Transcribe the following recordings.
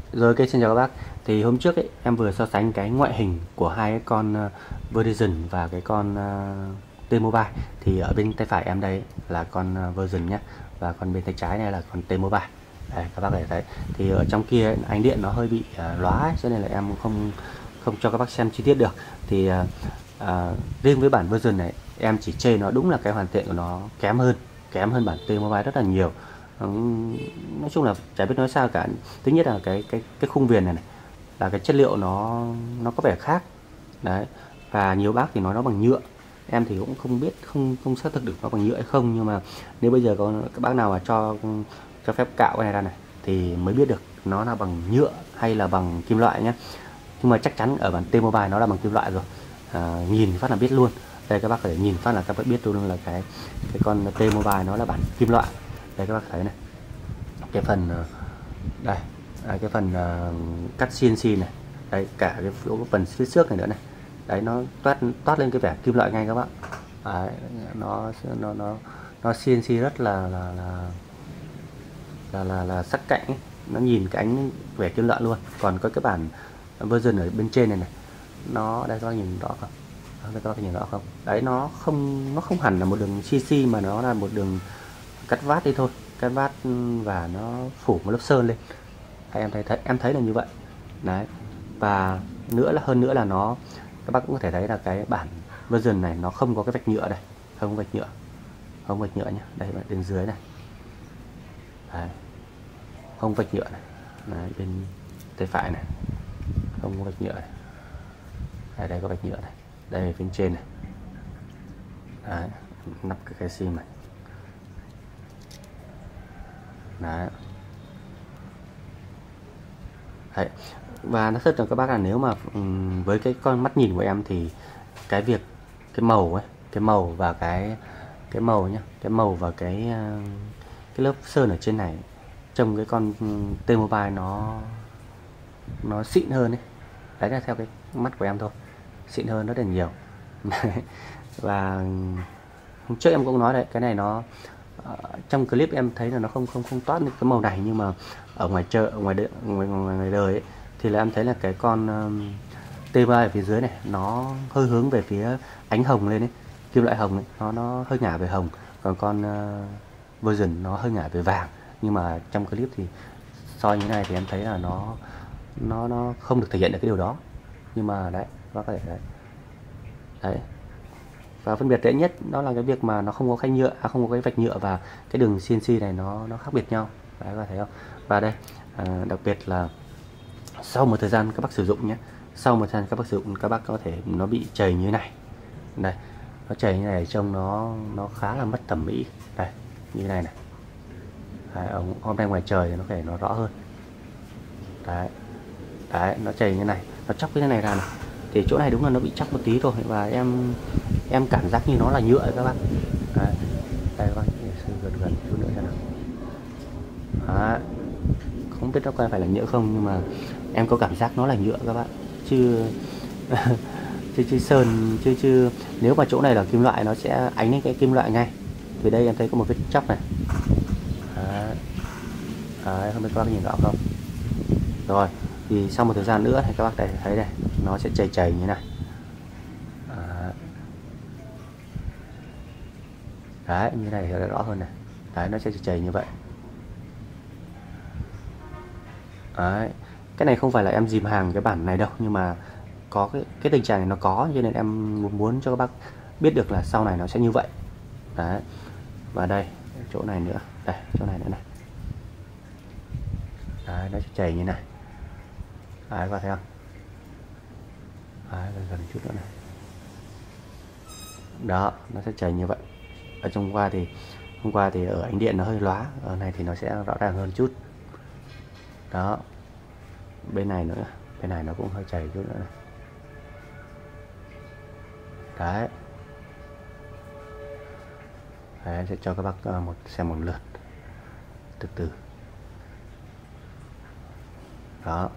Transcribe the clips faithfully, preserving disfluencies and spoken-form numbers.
Rồi, ok, xin chào các bác. Thì hôm trước ấy, em vừa so sánh cái ngoại hình của hai cái con ờ, Verizon và cái con uh, T-Mobile. Thì ở bên tay phải em đây là con ờ, Verizon nhé, và còn bên tay trái này là con T-Mobile. Đây, các bác có thể thấy. Thì ở trong kia ấy, ánh điện nó hơi bị uh, lóa ấy, cho nên là em không không cho các bác xem chi tiết được. Thì uh, uh, riêng với bản Verizon này, em chỉ chê nó đúng là cái hoàn thiện của nó kém hơn, kém hơn bản T-Mobile rất là nhiều. Nói chung là chả biết nói sao cả. Thứ nhất là cái cái cái khung viền này, này là cái chất liệu nó nó có vẻ khác đấy, và nhiều bác thì nói nó bằng nhựa. Em thì cũng không biết, không không xác thực được nó bằng nhựa hay không, nhưng mà nếu bây giờ có các bác nào mà cho cho phép cạo cái này ra này thì mới biết được nó là bằng nhựa hay là bằng kim loại nhé. Nhưng mà chắc chắn ở bản T-Mobile nó là bằng kim loại rồi, à, nhìn phát là biết luôn. Đây, các bác có thể nhìn phát là các bác biết luôn là cái cái con T-Mobile nó là bản kim loại. Đây, các bác thấy này, cái phần đây, à, cái phần uh, cắt xê en xê này, đây, cả cái phần phía trước này nữa này, đấy, nó toát toát lên cái vẻ kim loại ngay các bạn. Đấy, nó nó nó nó xê en xê rất là là là là là, là sắc cạnh ấy. Nó nhìn cái ánh vẻ kim loại luôn. Còn có cái bản version ở bên trên này này, nó đây, các bạn nhìn rõ không? Đây, các bạn nhìn rõ không? Đấy, nó không nó không hẳn là một đường xê xê mà nó là một đường cắt vát đi thôi, cắt vát và nó phủ một lớp sơn lên. Đấy, em thấy, thấy em thấy là như vậy đấy. Và nữa là hơn nữa là nó, các bác cũng có thể thấy là cái bản version này nó không có cái vạch nhựa đây, không có vạch nhựa, không vạch nhựa nhé. Đây, bên dưới này, đấy, không vạch nhựa này. Đấy, bên tay phải này không có vạch nhựa này. Đây, đây có vạch nhựa này, đây bên trên này. Đấy, nắp cái cái sim này. Đấy. Đấy. Và nó thật là các bác là nếu mà um, với cái con mắt nhìn của em thì cái việc cái màu ấy, cái màu và cái cái màu nhá, cái màu và cái uh, cái lớp sơn ở trên này trong cái con T-Mobile nó nó xịn hơn ấy. Đấy là theo cái mắt của em thôi, xịn hơn rất là nhiều. Và hôm trước em cũng nói đấy, cái này nó uh, trong clip em thấy là nó không không không toát được cái màu này, nhưng mà ở ngoài chợ, ở ngoài đời, ngoài, ngoài, ngoài đời ấy, thì là em thấy là cái con um, T-Mobile ở phía dưới này nó hơi hướng về phía ánh hồng lên ấy, kim loại hồng ấy, nó nó hơi ngả về hồng. Còn con uh, version nó hơi ngả về vàng. Nhưng mà trong clip thì soi như thế này thì em thấy là nó nó nó không được thể hiện được cái điều đó. Nhưng mà đấy, có thể đấy. Đấy. Và phân biệt dễ nhất đó là cái việc mà nó không có khay nhựa, à, không có cái vạch nhựa, và cái đường xê en xê này nó nó khác biệt nhau. Đấy, có thấy không? Và đây, à, đặc biệt là sau một thời gian các bác sử dụng nhé, sau một thời gian các bác sử dụng, các bác có thể nó bị chảy như thế này. Đây, nó chảy như này trông nó nó khá là mất thẩm mỹ. Đây, như thế này này. Đấy, hôm nay ngoài trời thì nó phải nó rõ hơn. Đấy. Đấy, nó chảy như này, nó chóc cái này ra này. Thì chỗ này đúng là nó bị chóc một tí thôi, và em em cảm giác như nó là nhựa các bác. Đấy. Đây các bác, gần gần chút nữa xem nào. Đấy. Không biết nó có phải là nhựa không, nhưng mà em có cảm giác nó là nhựa các bạn, chứ chứ chứ sơn chứ chứ nếu mà chỗ này là kim loại nó sẽ ánh lên cái kim loại ngay. Thì đây em thấy có một vết chóc này. Đấy. Đấy, không biết các bác nhìn rõ không. Rồi thì sau một thời gian nữa thì các bác thấy thấy đây, nó sẽ chảy chảy như này. Đấy, đấy, như này thì rõ hơn này. Đấy, nó sẽ chảy chảy như vậy. Đấy. Cái này không phải là em dìm hàng cái bản này đâu, nhưng mà có cái, cái tình trạng này nó có, cho nên em muốn cho các bác biết được là sau này nó sẽ như vậy. Đấy. Và đây, chỗ này nữa, đây, chỗ này nữa này. Đấy, nó sẽ chảy như này. Đấy, các bạn thấy không? Đấy, gần chút nữa này. Đó, nó sẽ chảy như vậy. Ở trong qua thì hôm qua thì ở ánh điện nó hơi lóa, ở này thì nó sẽ rõ ràng hơn chút. Đó, bên này nữa, bên này nó cũng hơi chảy chút nữa này. Đấy. Đấy, em sẽ cho các bác một xem một lượt từ từ. Đó.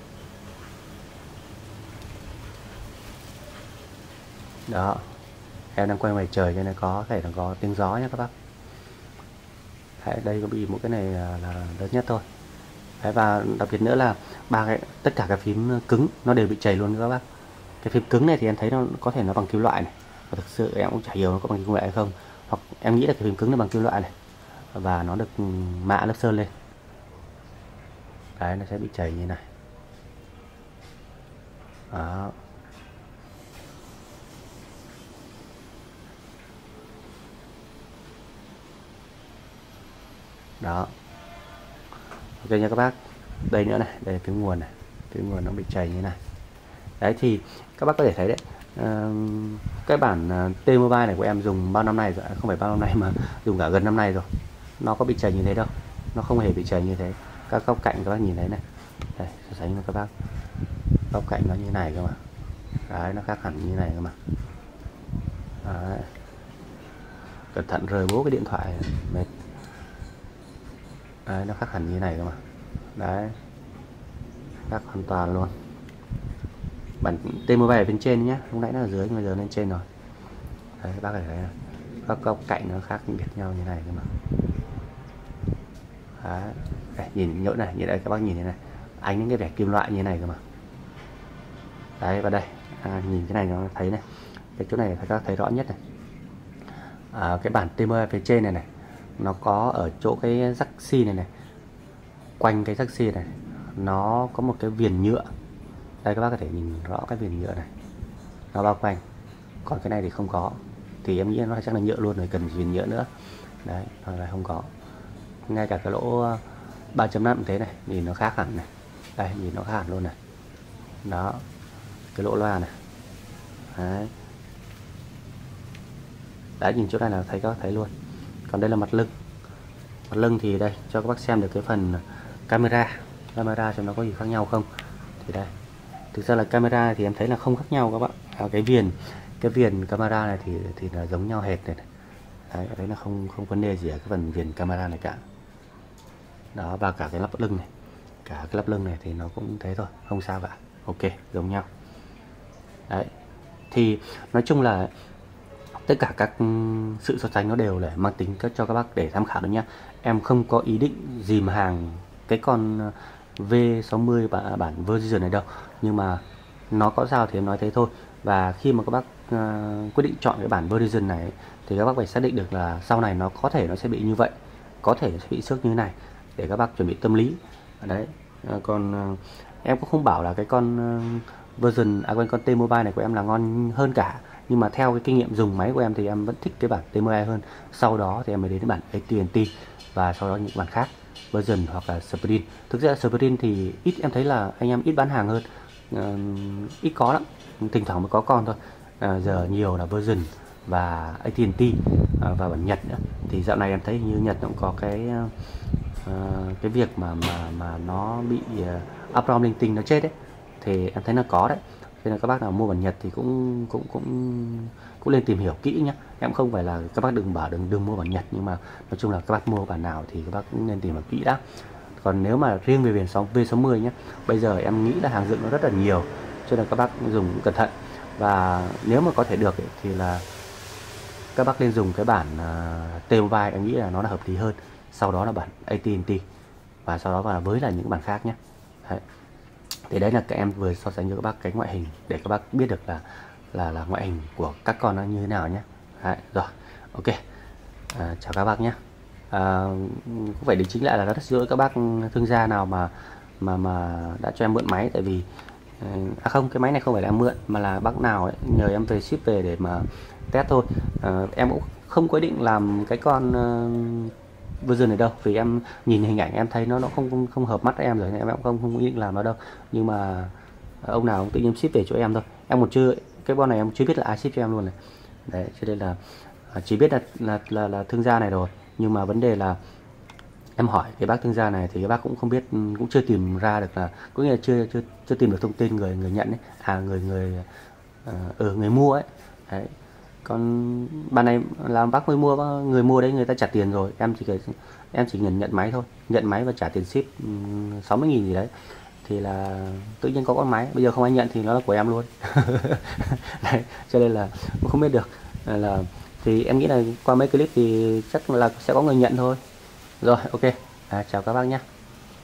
Đó. em đang quay ngoài trời cho nên có thể là có tiếng gió nhé các bác. Đấy, đây có bị mỗi cái này là, là lớn nhất thôi. Đấy, và đặc biệt nữa là ba cái tất cả các phím cứng nó đều bị chảy luôn các bác. Cái phím cứng này thì em thấy nó có thể nó bằng kim loại này, và thực sự em cũng chả hiểu nó có bằng kim loại hay không, hoặc em nghĩ là cái phím cứng nó bằng kim loại này và nó được mạ lớp sơn lên. Đấy, nó sẽ bị chảy như này. Đó. Đó. Ok nha các bác. Đây nữa này, đây là phím nguồn này, phím nguồn nó bị chảy như này. Đấy thì các bác có thể thấy đấy, uh, cái bản uh, T-Mobile này của em dùng bao năm nay rồi, không phải bao năm nay mà dùng cả gần năm nay rồi, nó có bị chảy như thế đâu, nó không hề bị chảy như thế. Các góc cạnh các bác nhìn thấy này, đây so sánh với các bác, góc cạnh nó như này cơ mà. Đấy, nó khác hẳn như này cơ mà. Đấy. Cẩn thận rời bố cái điện thoại mệt. Đấy, nó khác hẳn như này cơ mà. Đấy, khác hoàn toàn luôn. Bản T-Mobile ở bên trên nhé, lúc nãy nó ở dưới nhưng bây giờ lên trên rồi. Đấy, bác có thể thấy là các góc cạnh nó khác biệt nhau như này cơ mà. Đấy, đây, nhìn nhỡ này, nhìn đây các bác nhìn thế này, ánh những cái vẻ kim loại như này cơ mà. Đấy, và đây à, nhìn cái này nó thấy này, cái chỗ này các bác thấy rõ nhất này. À, cái bản T-Mobile phía trên này này, nó có ở chỗ cái rắc xi này này, quanh cái rắc xi này nó có một cái viền nhựa. Đây các bác có thể nhìn rõ cái viền nhựa này, nó bao quanh. Còn cái này thì không có, thì em nghĩ nó chắc là nhựa luôn rồi, cần viền nhựa nữa. Đấy, nó lại không có. Ngay cả cái lỗ ba chấm năm thế này, nhìn nó khác hẳn này. Đây, nhìn nó khác hẳn luôn này. Đó, cái lỗ loa này. Đấy. Đấy, nhìn chỗ này là thấy có thấy luôn. Còn đây là mặt lưng. Mặt lưng thì đây cho các bác xem được cái phần camera, camera cho nó có gì khác nhau không. Thì đây, thực ra là camera thì em thấy là không khác nhau các bạn. À, cái viền cái viền camera này thì thì là giống nhau hệt này, này. Đấy, đấy là không không vấn đề gì ở cái phần viền camera này cả. Đó, và cả cái lắp lưng này, cả cái lắp lưng này thì nó cũng thế thôi, không sao cả. Ok, giống nhau. Đấy, thì nói chung là tất cả các sự so sánh nó đều để mang tính cho các bác để tham khảo được nhé. Em không có ý định dìm hàng cái con V sáu mươi bản version này đâu, nhưng mà nó có sao thì em nói thế thôi. Và khi mà các bác uh, quyết định chọn cái bản version này thì các bác phải xác định được là sau này nó có thể nó sẽ bị như vậy, có thể sẽ bị xước như thế này, để các bác chuẩn bị tâm lý. Đấy, còn uh, em cũng không bảo là cái con uh, version à quên con T-Mobile này của em là ngon hơn cả, nhưng mà theo cái kinh nghiệm dùng máy của em thì em vẫn thích cái bản T-Mobile hơn. Sau đó thì em mới đến bản a tê and tê và sau đó những bản khác, version hoặc là Sprint. Thực ra Sprint thì ít, em thấy là anh em ít bán hàng hơn, uh, ít có lắm, thỉnh thoảng mới có con thôi. Uh, giờ nhiều là version và a tê and tê uh, và bản Nhật nữa. Thì dạo này em thấy như Nhật cũng có cái uh, cái việc mà mà mà nó bị uh, uprom linh tinh nó chết đấy, thì em thấy nó có đấy. Cho nên các bác nào mua bản Nhật thì cũng cũng cũng cũng lên tìm hiểu kỹ nhé. Em không phải là các bác đừng bảo đừng đừng mua bản Nhật, nhưng mà nói chung là các bác mua bản nào thì các bác cũng nên tìm hiểu kỹ đã. Còn nếu mà riêng về biển V sáu mươi nhé, bây giờ em nghĩ là hàng dựng nó rất là nhiều, cho nên các bác dùng cẩn thận. Và nếu mà có thể được ấy, thì là các bác nên dùng cái bản uh, T-Mobile, em nghĩ là nó là hợp lý hơn. Sau đó là bản a tê and tê và sau đó là với là những bản khác nhé. Đấy. Thì đấy là các em vừa so sánh cho các bác cái ngoại hình để các bác biết được là là là ngoại hình của các con nó như thế nào nhé. Đấy, rồi, ok. À, chào các bác nhé. À, cũng phải đính chính lại là rất xin lỗi các bác thương gia nào mà mà mà đã cho em mượn máy, tại vì à không, cái máy này không phải là em mượn mà là bác nào ấy, nhờ em về ship về để mà test thôi. À, em cũng không có định làm cái con uh, version này đâu, vì em nhìn hình ảnh em thấy nó nó không không, không hợp mắt em rồi, nên em cũng không không ý định làm nó đâu. Nhưng mà ông nào cũng tự nhiên ship về cho em thôi, em còn chưa, cái con này em chưa biết là ai ship cho em luôn này. Đấy, cho nên là chỉ biết là là là, là thương gia này rồi, nhưng mà vấn đề là em hỏi cái bác thương gia này thì các bác cũng không biết, cũng chưa tìm ra được là, có nghĩa là chưa chưa chưa tìm được thông tin người người nhận ấy, à người người ở uh, ừ, người mua ấy. Đấy. Còn bạn này là bác mới mua, người mua đấy người ta trả tiền rồi, em chỉ em chỉ nhận nhận máy thôi, nhận máy và trả tiền ship sáu mươi nghìn gì đấy, thì là tự nhiên có con máy bây giờ không ai nhận thì nó là của em luôn. Đấy, cho nên là cũng không biết được. Nên là thì em nghĩ là qua mấy clip thì chắc là sẽ có người nhận thôi. Rồi ok, à, chào các bác nhé.